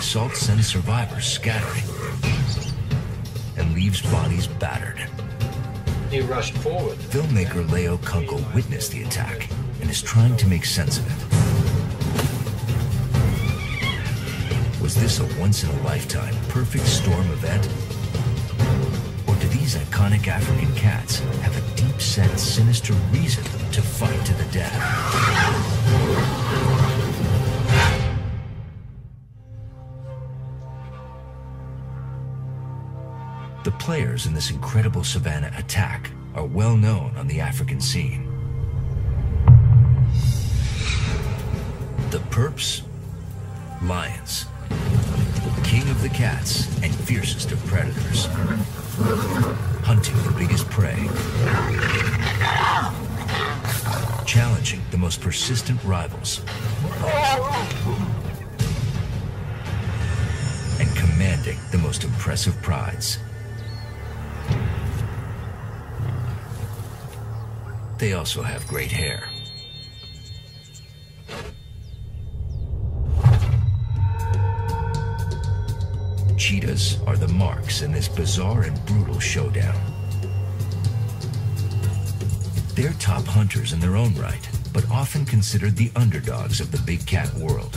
assault sends survivors scattering and leaves bodies battered. He rushed forward. Filmmaker Leo Kunkel witnessed the attack and is trying to make sense of it. Was this a once-in-a-lifetime perfect storm event? Or do these iconic African cats have a deep-set, sinister reason to fight to the death? The players in this incredible savannah attack are well known on the African scene. The Perps, lions, king of the cats and fiercest of predators, hunting the biggest prey, challenging the most persistent rivals, and commanding the most impressive prides. They also have great hair. Cheetahs are the marks in this bizarre and brutal showdown. They're top hunters in their own right, but often considered the underdogs of the big cat world.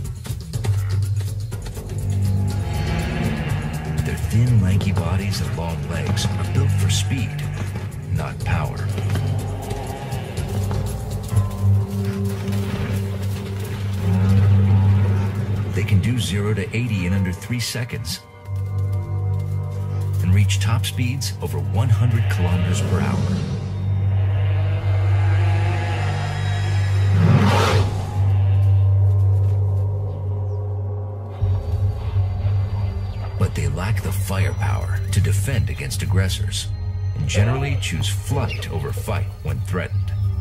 Their thin, lanky bodies and long legs are built for speed, not power. They can do 0 to 80 in under 3 seconds and reach top speeds over 100 kilometers per hour. But they lack the firepower to defend against aggressors and generally choose flight over fight when threatened.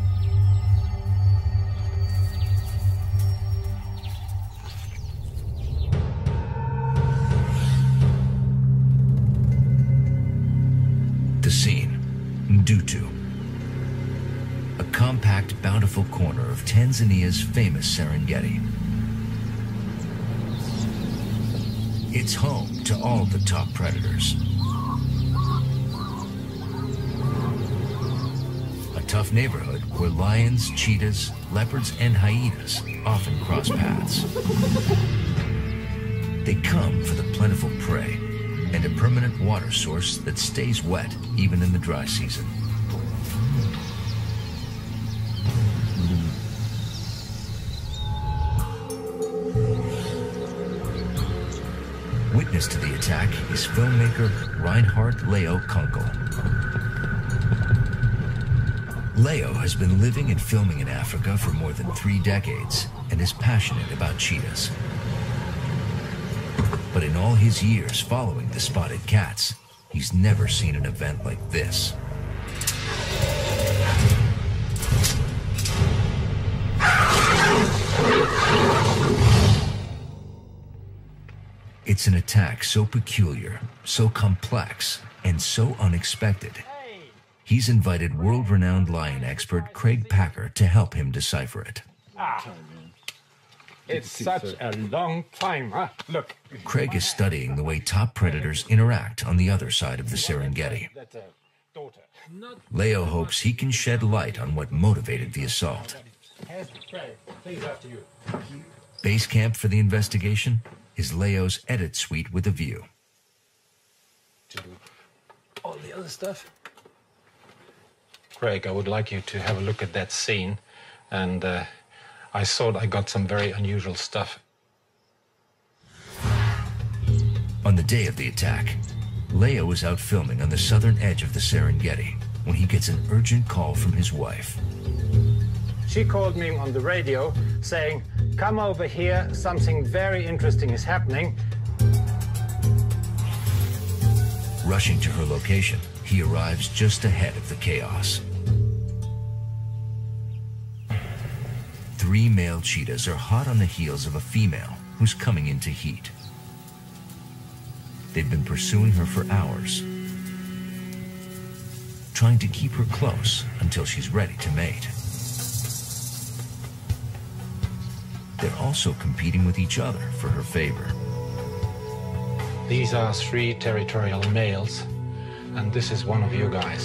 Scene, Ndutu, a compact, bountiful corner of Tanzania's famous Serengeti. It's home to all the top predators. A tough neighborhood where lions, cheetahs, leopards, and hyenas often cross paths. They come for the plentiful prey and a permanent water source that stays wet even in the dry season. Witness to the attack is filmmaker Reinhard Leo Kunkel. Leo has been living and filming in Africa for more than 3 decades and is passionate about cheetahs. But in all his years following the spotted cats, he's never seen an event like this. It's an attack so peculiar, so complex, and so unexpected. He's invited world-renowned lion expert Craig Packer to help him decipher it. It's such a long time, huh? Look. Craig is studying the way top predators interact on the other side of the Serengeti. Leo hopes he can shed light on what motivated the assault. Base camp for the investigation is Leo's edit suite with a view. To do all the other stuff. Craig, I would like you to have a look at that scene, and I thought I got some very unusual stuff. On the day of the attack, Leo is out filming on the southern edge of the Serengeti when he gets an urgent call from his wife. She called me on the radio saying, "Come over here, something very interesting is happening." Rushing to her location, he arrives just ahead of the chaos. 3 male cheetahs are hot on the heels of a female who's coming into heat. They've been pursuing her for hours, trying to keep her close until she's ready to mate. They're also competing with each other for her favor. These are 3 territorial males, and this is one of you guys.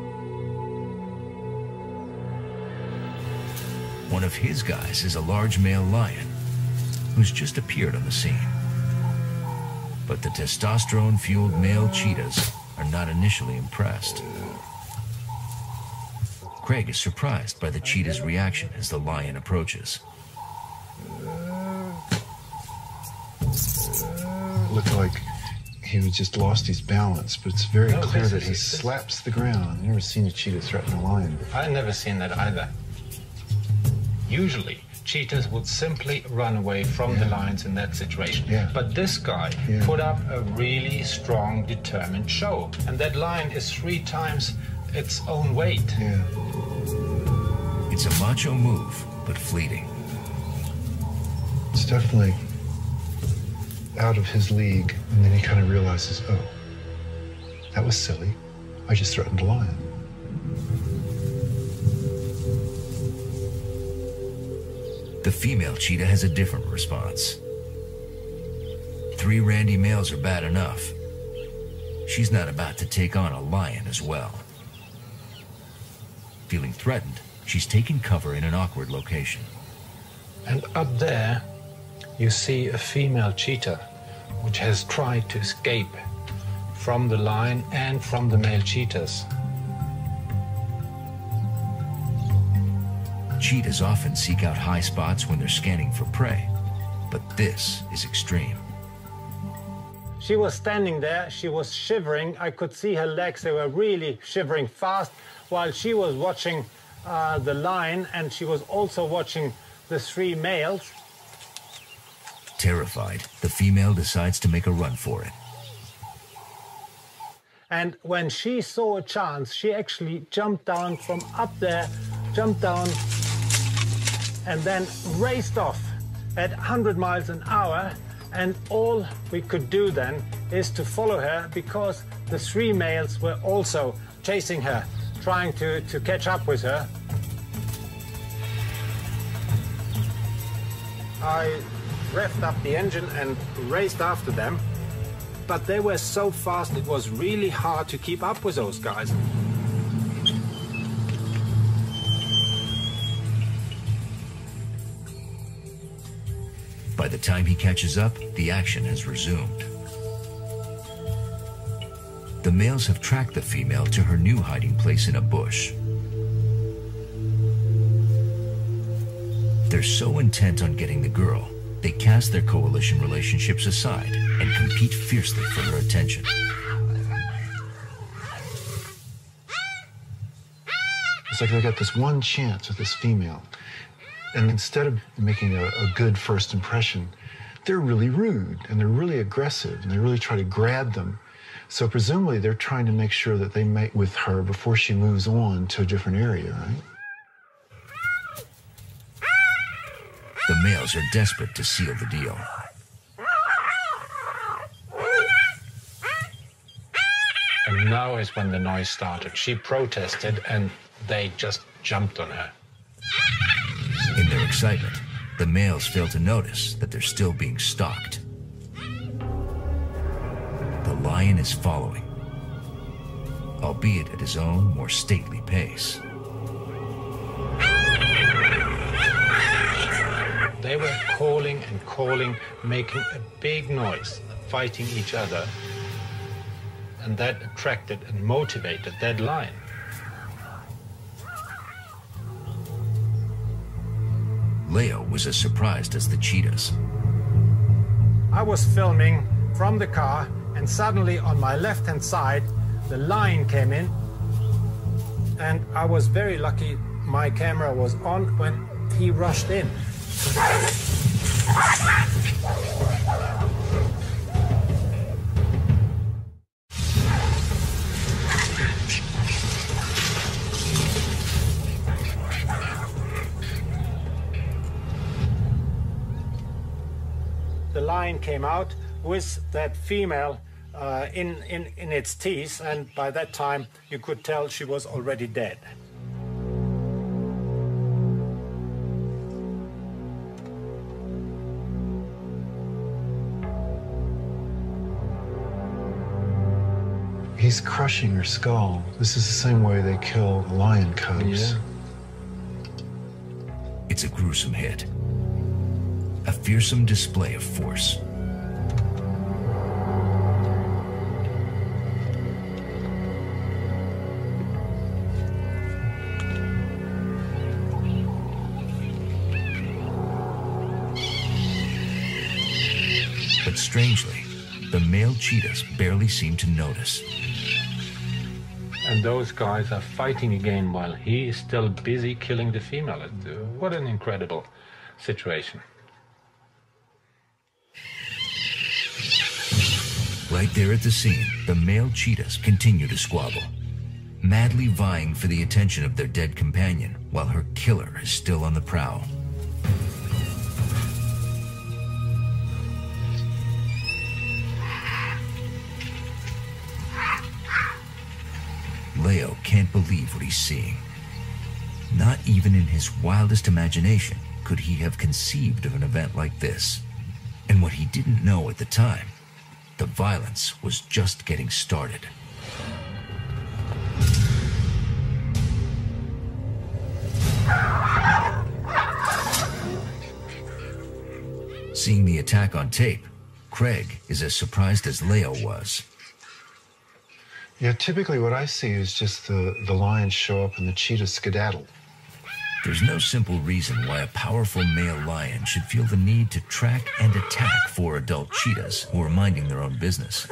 One of his guys is a large male lion who's just appeared on the scene. But the testosterone-fueled male cheetahs are not initially impressed. Craig is surprised by the cheetah's reaction as the lion approaches. It looked like he was just lost his balance, but it's very clear that he slaps the ground. I've never seen a cheetah threaten a lion before. I've never seen that either. Usually, cheetahs would simply run away from the lions in that situation. Yeah. But this guy put up a really strong, determined show. And that lion is 3 times its own weight. Yeah. It's a macho move, but fleeting. It's definitely out of his league, and then he kind of realizes, oh, that was silly. I just threatened a lion. The female cheetah has a different response. 3 randy males are bad enough. She's not about to take on a lion as well. Feeling threatened, she's taking cover in an awkward location. And up there, you see a female cheetah, which has tried to escape from the lion and from the male cheetahs. Cheetahs often seek out high spots when they're scanning for prey, but this is extreme. She was standing there, she was shivering. I could see her legs, they were really shivering fast, while she was watching the lion, and she was also watching the 3 males. Terrified, the female decides to make a run for it. And when she saw a chance, she actually jumped down from up there, jumped down, and then raced off at 100 miles an hour. And all we could do then is to follow her, because the 3 males were also chasing her, trying to catch up with her. I revved up the engine and raced after them, but they were so fast it was really hard to keep up with those guys. By the time he catches up, the action has resumed. The males have tracked the female to her new hiding place in a bush. They're so intent on getting the girl, they cast their coalition relationships aside and compete fiercely for her attention. It's like they got this one chance with this female. And instead of making a good first impression, they're really rude and they're really aggressive and they really try to grab them. So presumably they're trying to make sure that they mate with her before she moves on to a different area, right? The males are desperate to seal the deal. And now is when the noise started. She protested and they just jumped on her. In their excitement, the males fail to notice that they're still being stalked. The lion is following, albeit at his own more stately pace. They were calling and calling, making a big noise, fighting each other. And that attracted and motivated that lion. Leo was as surprised as the cheetahs. I was filming from the car, and suddenly on my left-hand side, the lion came in. And I was very lucky my camera was on when he rushed in. The lion came out with that female in its teeth, and by that time you could tell she was already dead. he's crushing her skull. This is the same way they kill lion cubs. Yeah. It's a gruesome hit. A fearsome display of force. But strangely, the male cheetahs barely seem to notice. And those guys are fighting again while he is still busy killing the female. What an incredible situation. Right there at the scene, the male cheetahs continue to squabble, madly vying for the attention of their dead companion while her killer is still on the prowl. Leo can't believe what he's seeing. Not even in his wildest imagination could he have conceived of an event like this. And what he didn't know at the time, the violence was just getting started. Seeing the attack on tape, Craig is as surprised as Leo was. Yeah, typically what I see is just the lions show up and the cheetahs skedaddle. There's no simple reason why a powerful male lion should feel the need to track and attack 4 adult cheetahs who are minding their own business.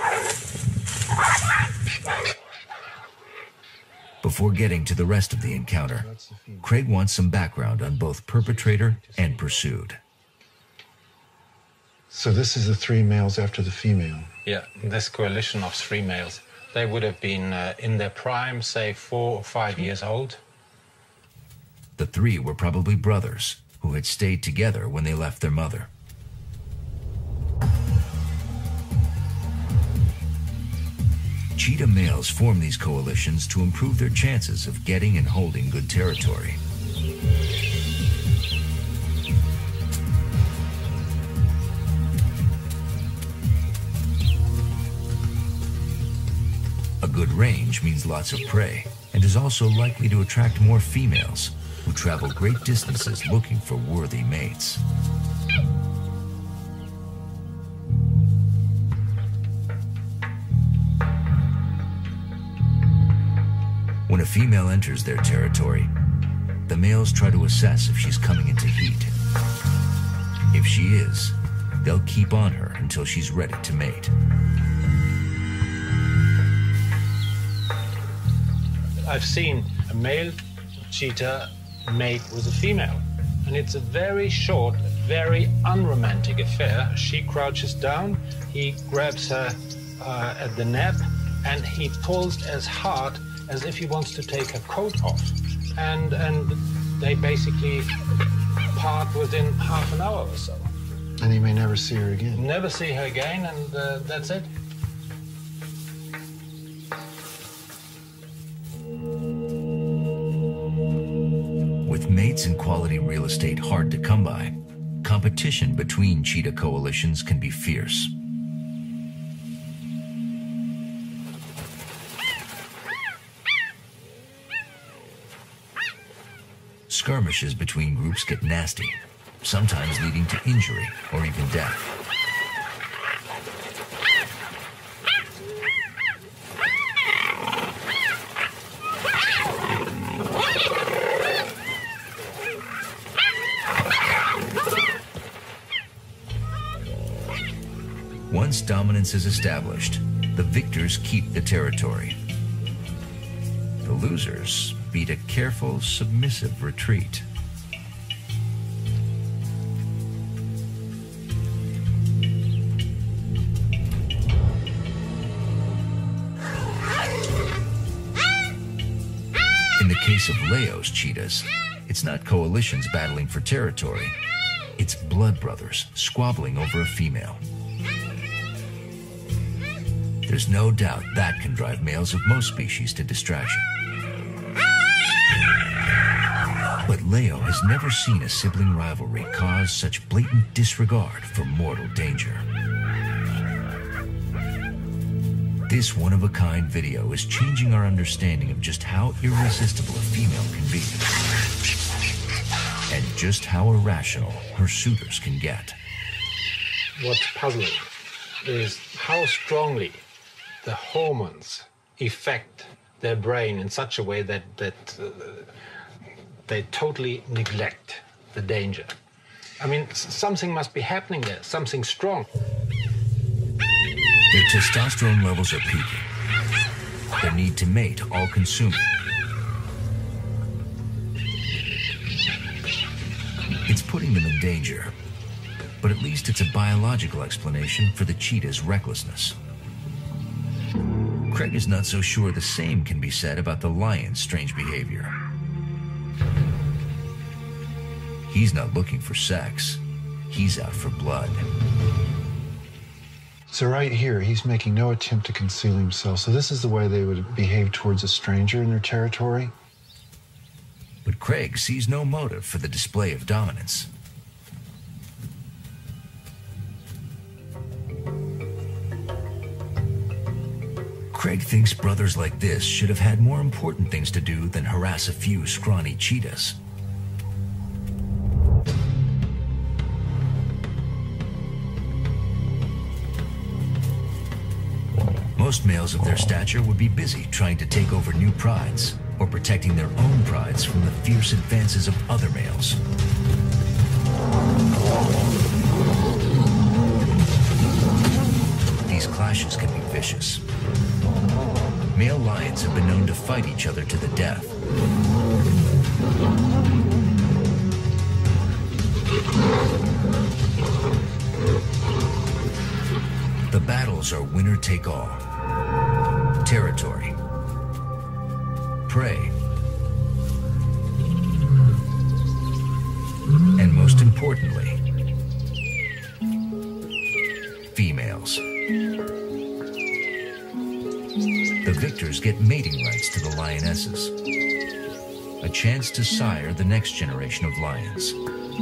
Before getting to the rest of the encounter, Craig wants some background on both perpetrator and pursued. So this is the 3 males after the female. Yeah, this coalition of 3 males. They would have been in their prime, say 4 or 5 years old. The 3 were probably brothers who had stayed together when they left their mother. Cheetah males form these coalitions to improve their chances of getting and holding good territory. A good range means lots of prey, and is also likely to attract more females, who travel great distances looking for worthy mates. When a female enters their territory, the males try to assess if she's coming into heat. If she is, they'll keep on her until she's ready to mate. I've seen a male cheetah mate with a female, and it's a very short, very unromantic affair. She crouches down, he grabs her at the neck, and he pulls as hard as if he wants to take her coat off. And they basically part within half an hour or so. And he may never see her again. Never see her again, and that's it. With mates and quality real estate hard to come by, competition between cheetah coalitions can be fierce. Skirmishes between groups get nasty, sometimes leading to injury or even death. Once dominance is established, the victors keep the territory. The losers beat a careful, submissive retreat. In the case of Leo's cheetahs, it's not coalitions battling for territory. It's blood brothers squabbling over a female. There's no doubt that can drive males of most species to distraction. But Leo has never seen a sibling rivalry cause such blatant disregard for mortal danger. This one-of-a-kind video is changing our understanding of just how irresistible a female can be, and just how irrational her suitors can get. What's puzzling is how strongly the hormones affect their brain in such a way that they totally neglect the danger. I mean, something must be happening there, something strong. Their testosterone levels are peaking. Their need to mate all-consuming. It's putting them in danger, but at least it's a biological explanation for the cheetah's recklessness. Craig is not so sure the same can be said about the lion's strange behavior. He's not looking for sex. He's out for blood. So right here, he's making no attempt to conceal himself. So this is the way they would behave towards a stranger in their territory. But Craig sees no motive for the display of dominance. Craig thinks brothers like this should have had more important things to do than harass a few scrawny cheetahs. Most males of their stature would be busy trying to take over new prides or protecting their own prides from the fierce advances of other males. These clashes can be vicious. Male lions have been known to fight each other to the death. The battles are winner take all. Territory, prey, and most importantly, females. The victors get mating rights to the lionesses, a chance to sire the next generation of lions.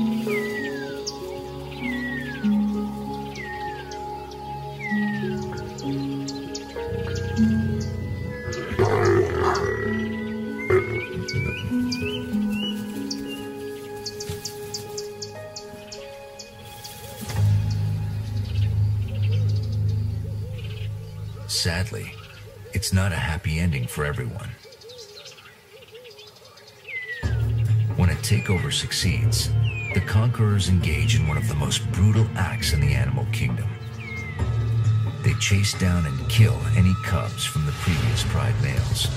Sadly, it's not a happy ending for everyone. When a takeover succeeds, the conquerors engage in one of the most brutal acts in the animal kingdom. They chase down and kill any cubs from the previous pride males.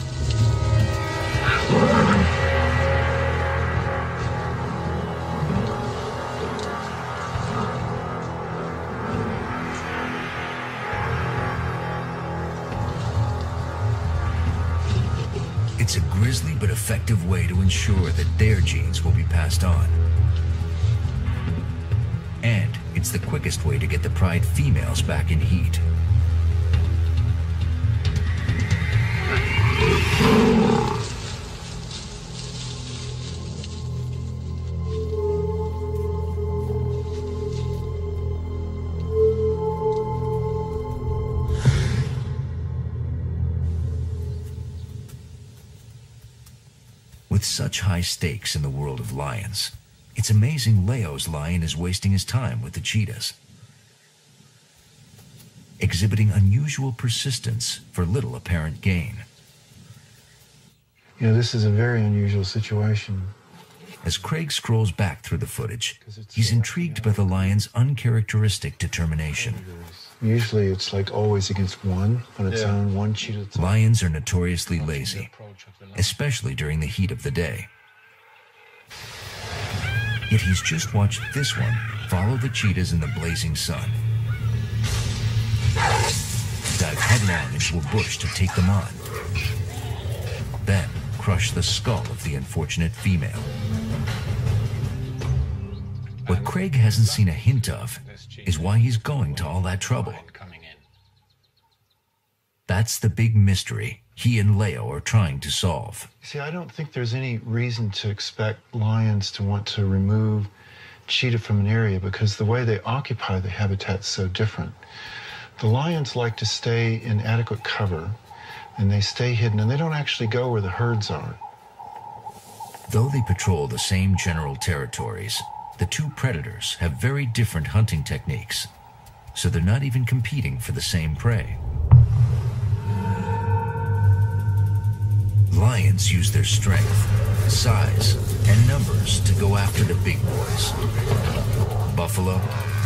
It's a grisly but effective way to ensure that their genes will be passed on. And it's the quickest way to get the pride females back in heat. With such high stakes in the world of lions, it's amazing Leo's lion is wasting his time with the cheetahs, exhibiting unusual persistence for little apparent gain. You know, this is a very unusual situation. As Craig scrolls back through the footage, he's intrigued by the lion's uncharacteristic determination. Usually it's like always against one on its own, one cheetah. Lions are notoriously lazy, especially during the heat of the day. Yet he's just watched this one follow the cheetahs in the blazing sun, dive headlong into a bush to take them on, then crush the skull of the unfortunate female. What Craig hasn't seen a hint of is why he's going to all that trouble. That's the big mystery he and Leo are trying to solve. See, I don't think there's any reason to expect lions to want to remove cheetah from an area because the way they occupy the habitat's so different. The lions like to stay in adequate cover, and they stay hidden, and they don't actually go where the herds are. Though they patrol the same general territories, the two predators have very different hunting techniques, so they're not even competing for the same prey. Lions use their strength, size, and numbers to go after the big boys. Buffalo,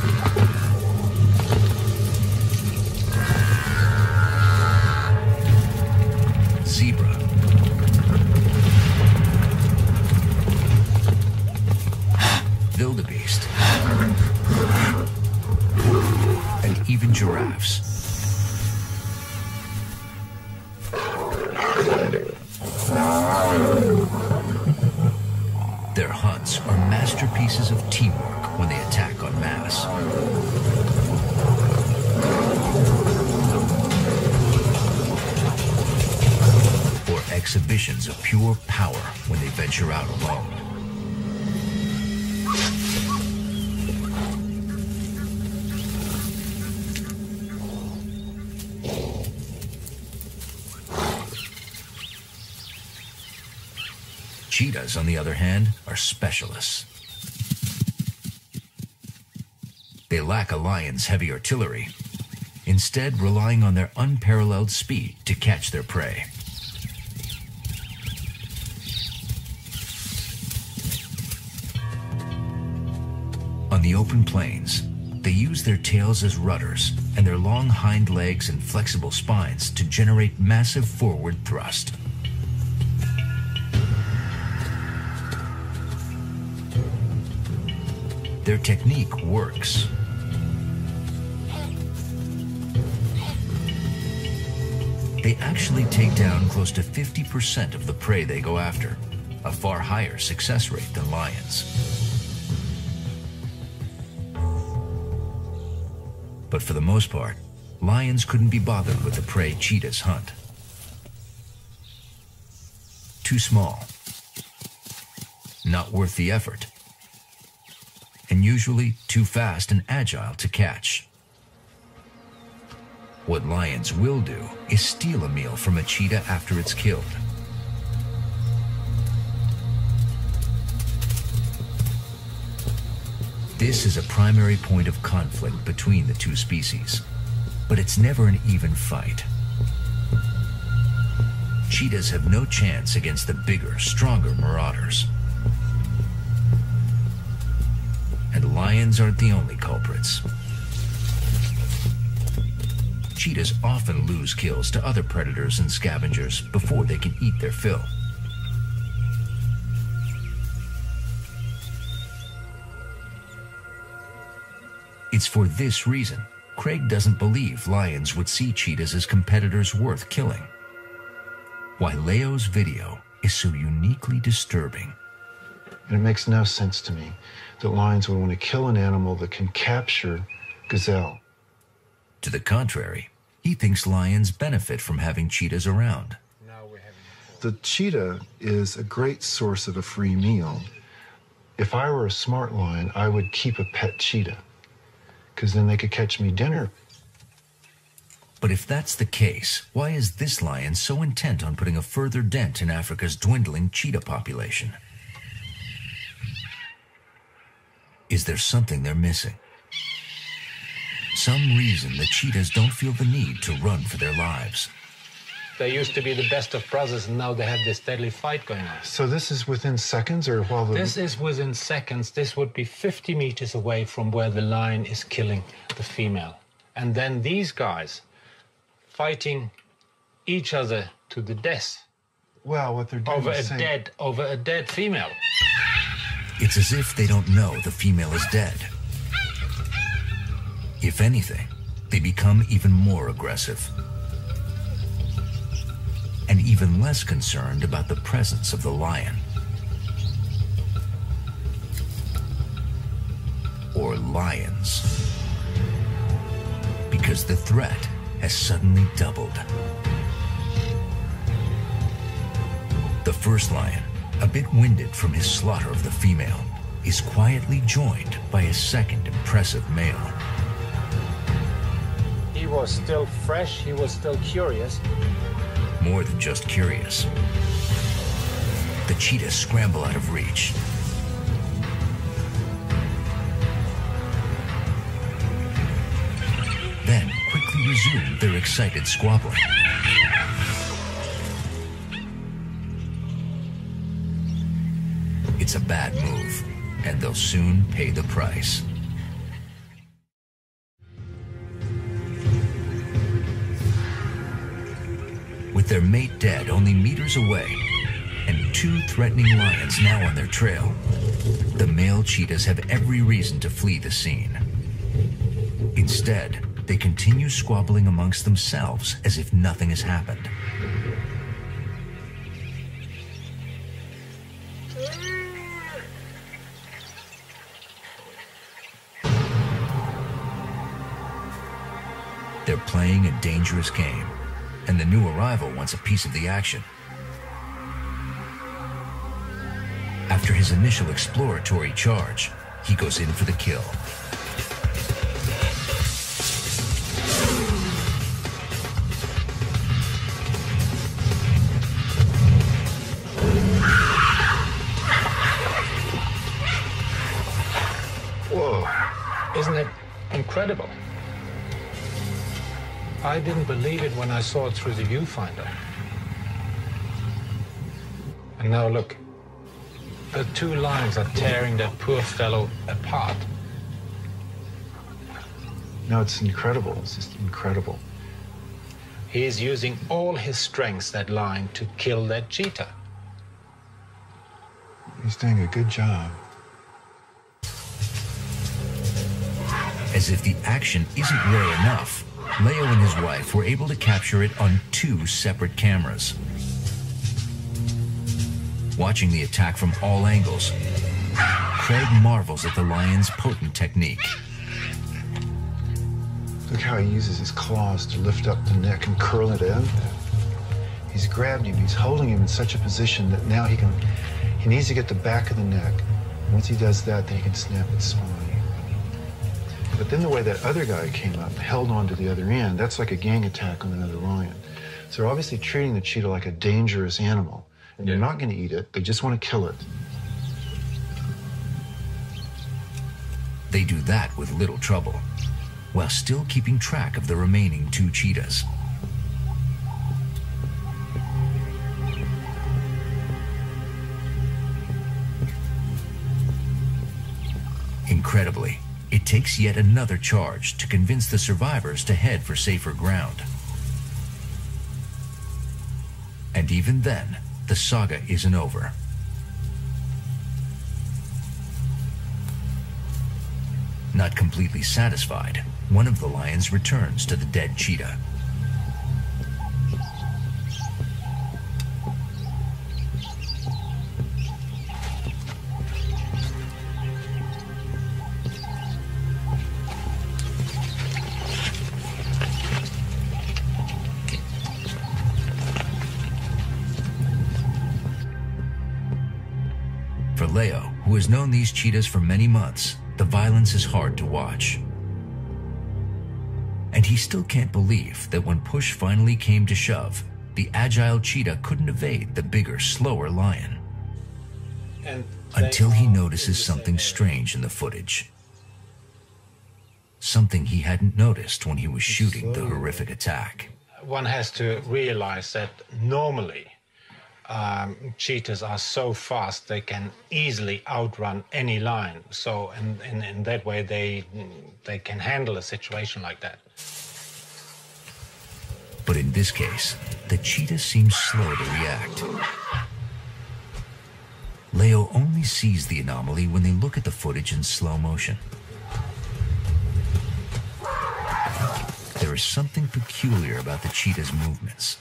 zebra, wildebeest, and even giraffes. Their hunts are masterpieces of teamwork when they attack en masse. Or exhibitions of pure power when they venture out alone. Cheetahs, on the other hand, are specialists. They lack a lion's heavy artillery, instead relying on their unparalleled speed to catch their prey. On the open plains, they use their tails as rudders and their long hind legs and flexible spines to generate massive forward thrust. Their technique works. They actually take down close to 50% of the prey they go after, a far higher success rate than lions. But for the most part, lions couldn't be bothered with the prey cheetahs hunt. Too small, not worth the effort, and usually too fast and agile to catch. What lions will do is steal a meal from a cheetah after it's killed. This is a primary point of conflict between the two species, but it's never an even fight. Cheetahs have no chance against the bigger, stronger marauders. And lions aren't the only culprits. Cheetahs often lose kills to other predators and scavengers before they can eat their fill. It's for this reason Craig doesn't believe lions would see cheetahs as competitors worth killing. Why Leo's video is so uniquely disturbing. And it makes no sense to me that lions would want to kill an animal that can capture gazelle. To the contrary, he thinks lions benefit from having cheetahs around. The cheetah is a great source of a free meal. If I were a smart lion, I would keep a pet cheetah, because then they could catch me dinner. But if that's the case, why is this lion so intent on putting a further dent in Africa's dwindling cheetah population? Is there something they're missing? Some reason the cheetahs don't feel the need to run for their lives. They used to be the best of brothers, and now they have this deadly fight going on. So this is within seconds, or while the... This is within seconds. This would be 50 meters away from where the lion is killing the female. And then these guys fighting each other to the death. Well, what they're doing over is saying... over a dead female. It's as if they don't know the female is dead. If anything, they become even more aggressive. And even less concerned about the presence of the lion. Or lions. Because the threat has suddenly doubled. The first lion, a bit winded from his slaughter of the female, is quietly joined by a second impressive male. He he was still fresh, he was still curious. More than just curious. The cheetahs scramble out of reach. Then quickly resume their excited squabbling. It's a bad move, and they'll soon pay the price. With their mate dead only meters away, and 2 threatening lions now on their trail, the male cheetahs have every reason to flee the scene. Instead, they continue squabbling amongst themselves as if nothing has happened. They're playing a dangerous game, and the new arrival wants a piece of the action. After his initial exploratory charge, he goes in for the kill. Whoa, isn't it incredible? I didn't believe it when I saw it through the viewfinder. And now look, the 2 lions are tearing that poor fellow apart. No, it's incredible. It's just incredible. He is using all his strength, that lion, to kill that cheetah. He's doing a good job. As if the action isn't rare enough, Leo and his wife were able to capture it on 2 separate cameras. Watching the attack from all angles, Craig marvels at the lion's potent technique. Look how he uses his claws to lift up the neck and curl it in. He's grabbed him, he's holding him in such a position that now he needs to get the back of the neck. Once he does that, then he can snap its spine. But then the way that other guy came up, held on to the other end, that's like a gang attack on another lion. So they're obviously treating the cheetah like a dangerous animal. And they're not going to eat it, they just want to kill it. They do that with little trouble, while still keeping track of the remaining 2 cheetahs. Incredibly, it takes yet another charge to convince the survivors to head for safer ground. And even then, the saga isn't over. Not completely satisfied, one of the lions returns to the dead cheetah. For Leo, who has known these cheetahs for many months, the violence is hard to watch. And he still can't believe that when push finally came to shove, the agile cheetah couldn't evade the bigger, slower lion. Until he notices something strange in the footage. Something he hadn't noticed when he was shooting the horrific attack. One has to realize that normally cheetahs are so fast they can easily outrun any lion. So in that way they can handle a situation like that. But in this case, the cheetah seems slow to react. Leo only sees the anomaly when they look at the footage in slow motion. There is something peculiar about the cheetah's movements.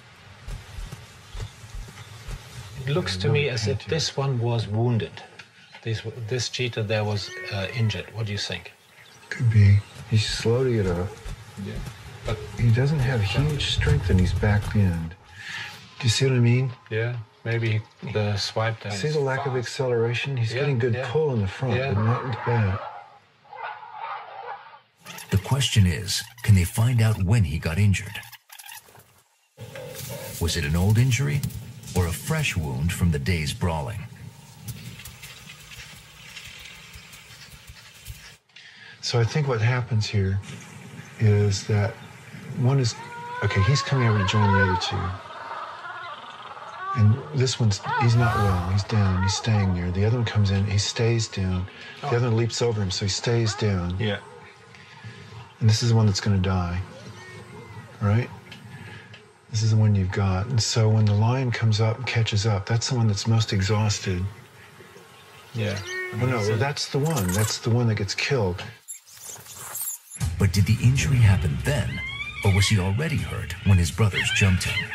It looks to me as if this one was wounded. This cheetah there was injured. What do you think? Could be. He's slow to get up. Yeah. But he doesn't have huge strength in his back end. Do you see what I mean? Yeah, maybe the swipe there. See the lack of acceleration? He's getting good pull in the front, but not in the back. The question is, can they find out when he got injured? Was it an old injury or a fresh wound from the day's brawling? So I think what happens here is that one is, okay, he's coming over to join the other two. And this one's, he's not well, he's down, he's staying there. The other one comes in, he stays down. The other one leaps over him, so he stays down. Yeah. And this is the one that's going to die, right? This is the one you've got. And so when the lion comes up and catches up, that's the one that's most exhausted. Yeah. Oh, no, well, that's the one. That's the one that gets killed. But did the injury happen then, or was he already hurt when his brothers jumped him?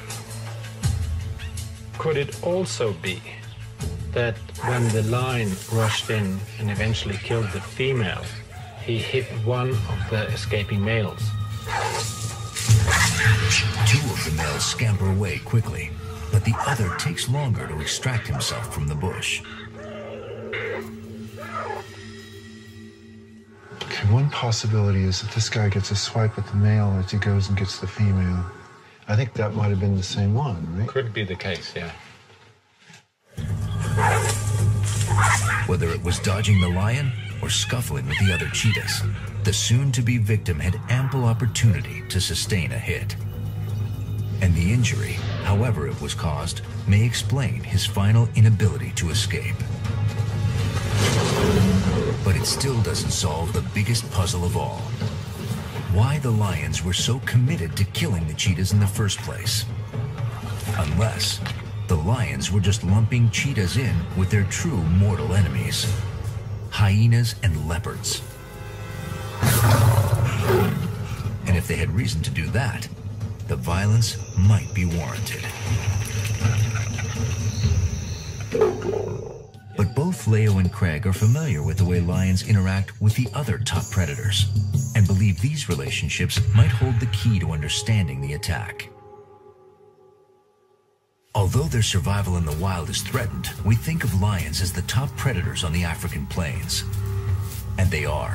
Could it also be that when the lion rushed in and eventually killed the female, he hit one of the escaping males? Two of the males scamper away quickly, but the other takes longer to extract himself from the bush. Okay, one possibility is that this guy gets a swipe at the male as he goes and gets the female. I think that might have been the same one, right? Could be the case, yeah. Whether it was dodging the lion or scuffling with the other cheetahs, the soon-to-be victim had ample opportunity to sustain a hit. And the injury, however it was caused, may explain his final inability to escape. But it still doesn't solve the biggest puzzle of all. Why the lions were so committed to killing the cheetahs in the first place. Unless the lions were just lumping cheetahs in with their true mortal enemies, hyenas and leopards. And if they had reason to do that, the violence might be warranted. But both Leo and Craig are familiar with the way lions interact with the other top predators, and believe these relationships might hold the key to understanding the attack. Although their survival in the wild is threatened, we think of lions as the top predators on the African plains. And they are.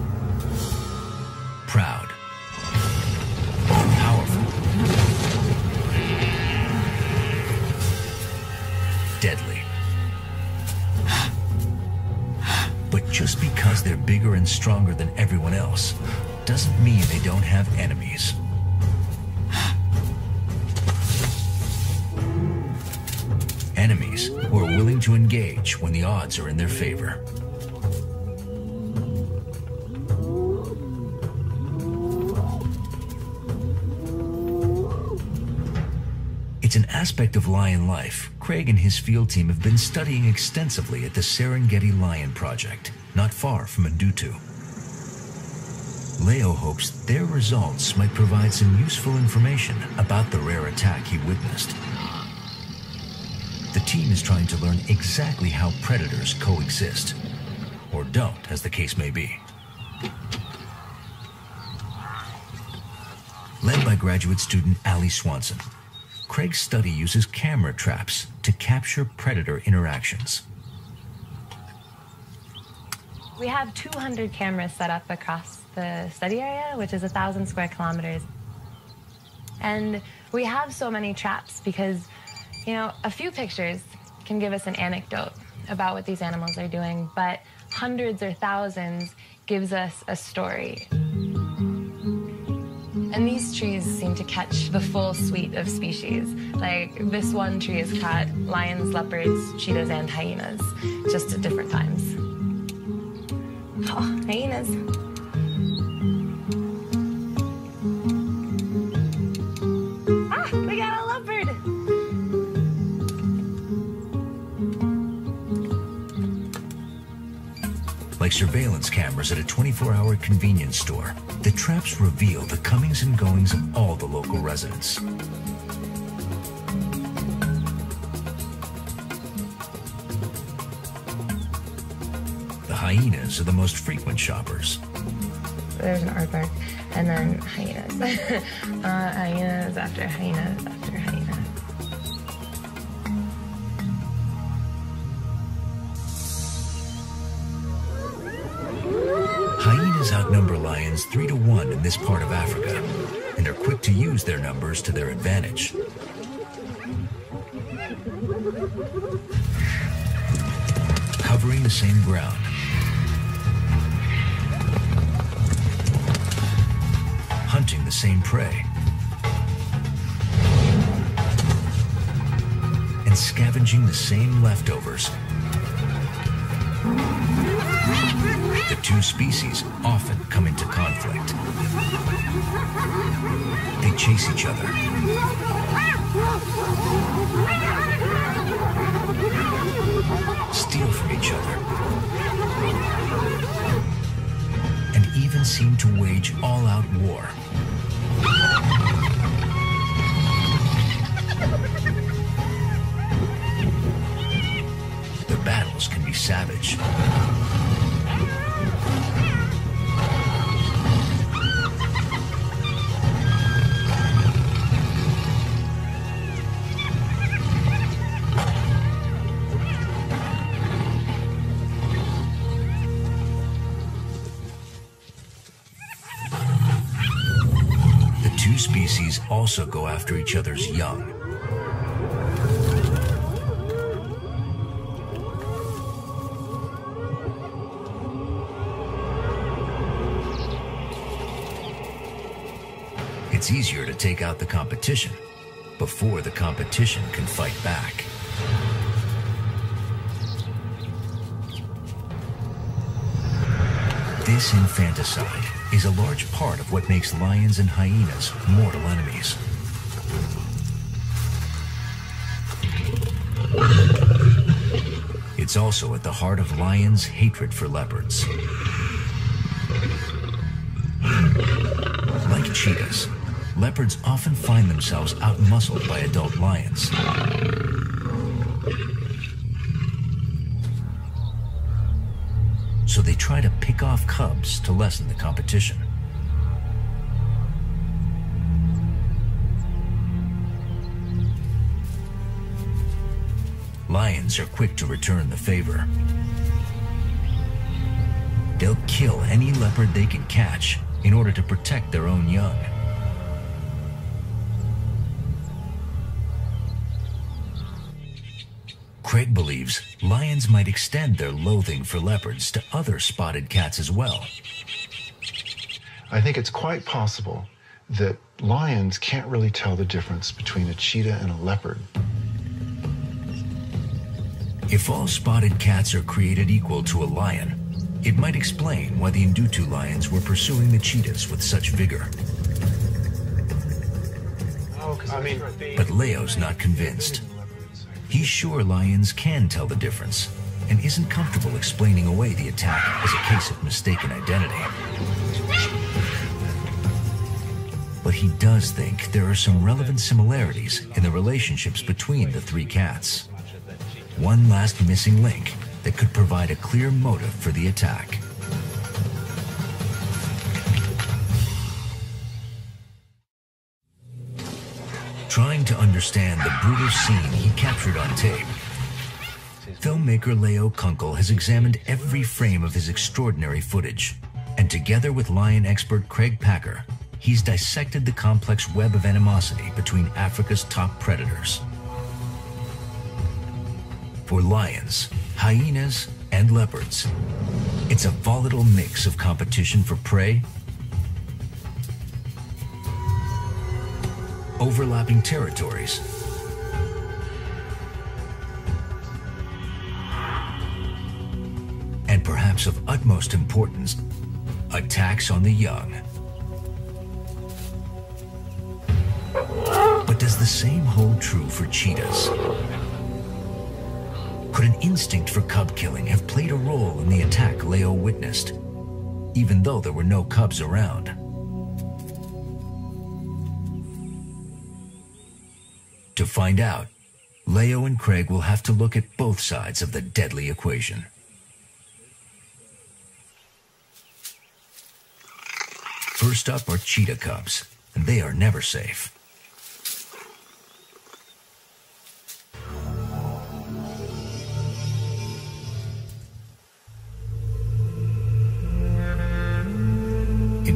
Proud. Powerful. Deadly. But just because they're bigger and stronger than everyone else doesn't mean they don't have enemies. Enemies who are willing to engage when the odds are in their favor. It's an aspect of lion life Craig and his field team have been studying extensively at the Serengeti Lion Project, not far from Ndutu. Leo hopes their results might provide some useful information about the rare attack he witnessed. The team is trying to learn exactly how predators coexist, or don't, as the case may be. Led by graduate student Ali Swanson, Craig's study uses camera traps to capture predator interactions. We have 200 cameras set up across the study area, which is 1,000 square kilometers. And we have so many traps because, you know, a few pictures can give us an anecdote about what these animals are doing, but hundreds or thousands gives us a story. And these trees seem to catch the full suite of species. Like, this one tree has caught lions, leopards, cheetahs, and hyenas, just at different times. Oh, hyenas. Ah, we got a leopard! Like surveillance cameras at a 24-hour convenience store, the traps reveal the comings and goings of all the local residents. The hyenas are the most frequent shoppers. There's an aardvark, and then hyenas. Hyenas after hyenas after hyenas. Hyenas males outnumber lions 3 to 1 in this part of Africa and are quick to use their numbers to their advantage. Covering the same ground, hunting the same prey, and scavenging the same leftovers. The two species often come into conflict. They chase each other, steal from each other, and even seem to wage all-out war. The battles can be savage. Species also go after each other's young. It's easier to take out the competition before the competition can fight back. This infanticide is a large part of what makes lions and hyenas mortal enemies. It's also at the heart of lions' hatred for leopards. Like cheetahs, leopards often find themselves outmuscled by adult lions. So they try to pick off cubs to lessen the competition. Lions are quick to return the favor. They'll kill any leopard they can catch in order to protect their own young. Craig believes lions might extend their loathing for leopards to other spotted cats as well. I think it's quite possible that lions can't really tell the difference between a cheetah and a leopard. If all spotted cats are created equal to a lion, it might explain why the Ndutu lions were pursuing the cheetahs with such vigor. But Leo's not convinced. He's sure lions can tell the difference and isn't comfortable explaining away the attack as a case of mistaken identity. But he does think there are some relevant similarities in the relationships between the three cats. One last missing link that could provide a clear motive for the attack. Trying to understand the brutal scene he captured on tape, filmmaker Leo Kunkel has examined every frame of his extraordinary footage, and together with lion expert Craig Packer, he's dissected the complex web of animosity between Africa's top predators. For lions, hyenas, and leopards, it's a volatile mix of competition for prey, overlapping territories, and perhaps of utmost importance, attacks on the young. But does the same hold true for cheetahs? Could an instinct for cub killing have played a role in the attack Leo witnessed, even though there were no cubs around? To find out, Leo and Craig will have to look at both sides of the deadly equation. First up are cheetah cubs, and they are never safe.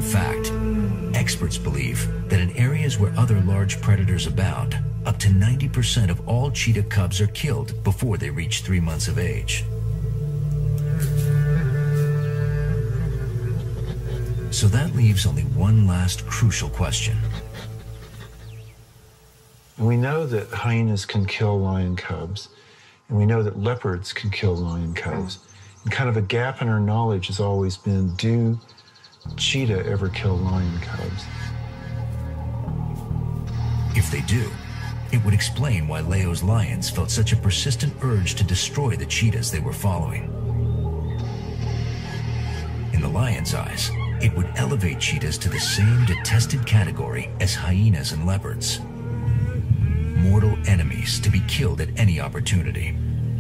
In fact, experts believe that in areas where other large predators abound, up to 90% of all cheetah cubs are killed before they reach 3 months of age. So that leaves only one last crucial question. We know that hyenas can kill lion cubs, and we know that leopards can kill lion cubs. And kind of a gap in our knowledge has always been, do cheetah ever kill lion cubs? If they do, it would explain why Leo's lions felt such a persistent urge to destroy the cheetahs they were following. In the lion's eyes, it would elevate cheetahs to the same detested category as hyenas and leopards. Mortal enemies to be killed at any opportunity.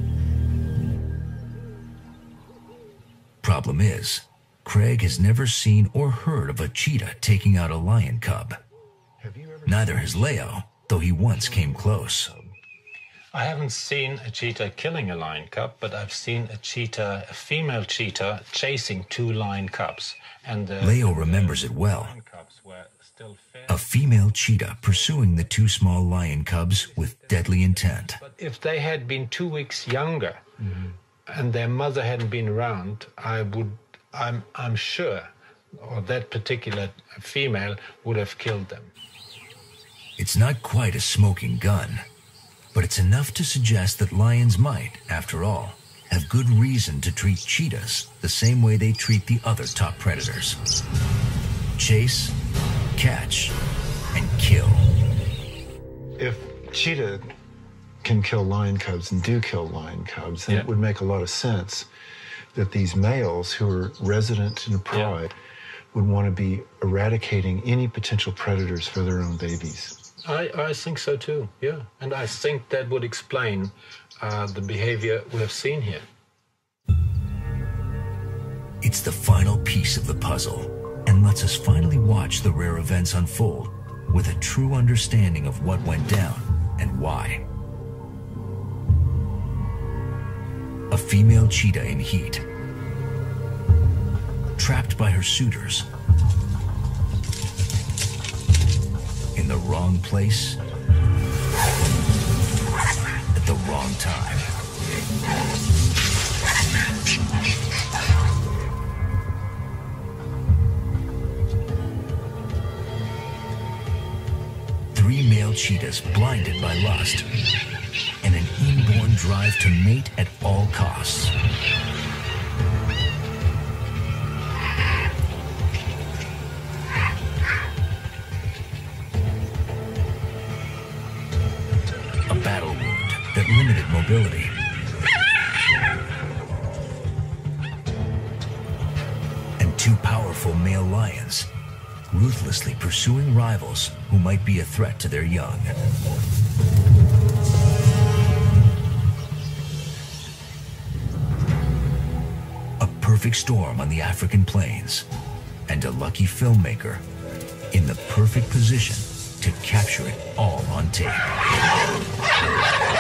Problem is, Craig has never seen or heard of a cheetah taking out a lion cub. Neither has Leo, though he once came close. I haven't seen a cheetah killing a lion cub, but I've seen a female cheetah chasing 2 lion cubs. And Leo remembers it well. lion cubs were still fair. A female cheetah pursuing the 2 small lion cubs with deadly intent. But if they had been 2 weeks younger and their mother hadn't been around, I'm sure, or that particular female would have killed them. It's not quite a smoking gun, but it's enough to suggest that lions might, after all, have good reason to treat cheetahs the same way they treat the other top predators. Chase, catch, and kill. If cheetah can kill lion cubs and do kill lion cubs, then it would make a lot of sense that these males who are resident in a pride would want to be eradicating any potential predators for their own babies. I think so too, yeah. And I think that would explain the behavior we have seen here. It's the final piece of the puzzle and lets us finally watch the rare events unfold with a true understanding of what went down and why. A female cheetah in heat, trapped by her suitors, in the wrong place, at the wrong time. Three male cheetahs blinded by lust and an inborn drive to mate at all costs. A battle wound that limited mobility. And two powerful male lions ruthlessly pursuing rivals who might be a threat to their young. A perfect storm on the African plains, and a lucky filmmaker in the perfect position to capture it all on tape.